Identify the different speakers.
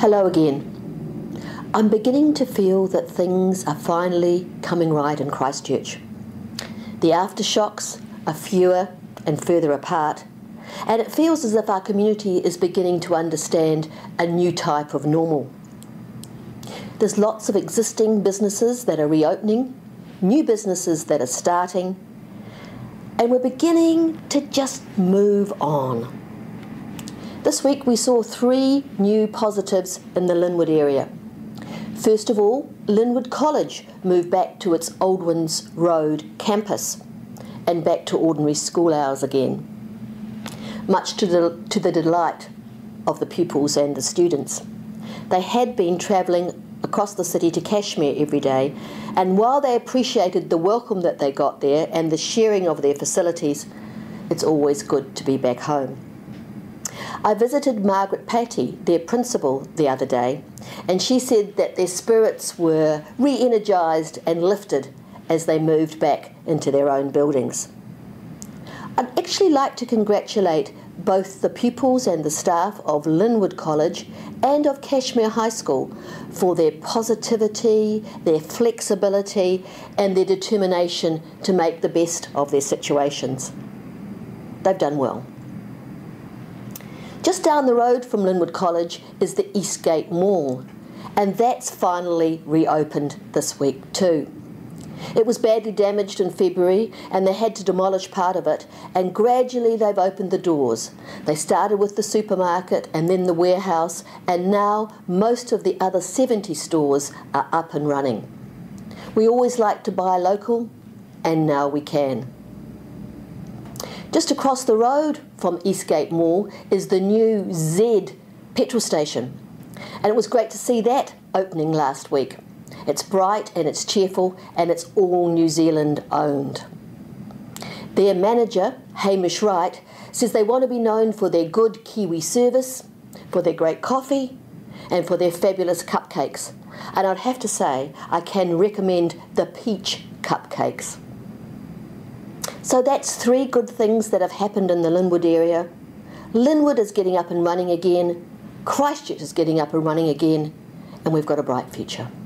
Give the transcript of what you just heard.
Speaker 1: Hello again. I'm beginning to feel that things are finally coming right in Christchurch. The aftershocks are fewer and further apart, and it feels as if our community is beginning to understand a new type of normal. There's lots of existing businesses that are reopening, new businesses that are starting, and we're beginning to just move on. This week we saw 3 new positives in the Linwood area. First of all, Linwood College moved back to its Oldwins Road campus and back to ordinary school hours again, much to the delight of the pupils and the students. They had been travelling across the city to Cashmere every day, and while they appreciated the welcome that they got there and the sharing of their facilities, it's always good to be back home. I visited Margaret Patty, their principal, the other day, and she said that their spirits were re-energised and lifted as they moved back into their own buildings. I'd actually like to congratulate both the pupils and the staff of Linwood College and of Cashmere High School for their positivity, their flexibility and their determination to make the best of their situations. They've done well. Just down the road from Linwood College is the Eastgate Mall, and that's finally reopened this week too. It was badly damaged in February and they had to demolish part of it, and gradually they've opened the doors. They started with the supermarket and then the warehouse, and now most of the other 70 stores are up and running. We always like to buy local, and now we can. Just across the road from Eastgate Mall is the new Z petrol station, and it was great to see that opening last week. It's bright and it's cheerful and it's all New Zealand owned. Their manager, Hamish Wright, says they want to be known for their good Kiwi service, for their great coffee and for their fabulous cupcakes. And I'd have to say I can recommend the peach cupcakes. So that's 3 good things that have happened in the Linwood area. Linwood is getting up and running again, Christchurch is getting up and running again, and we've got a bright future.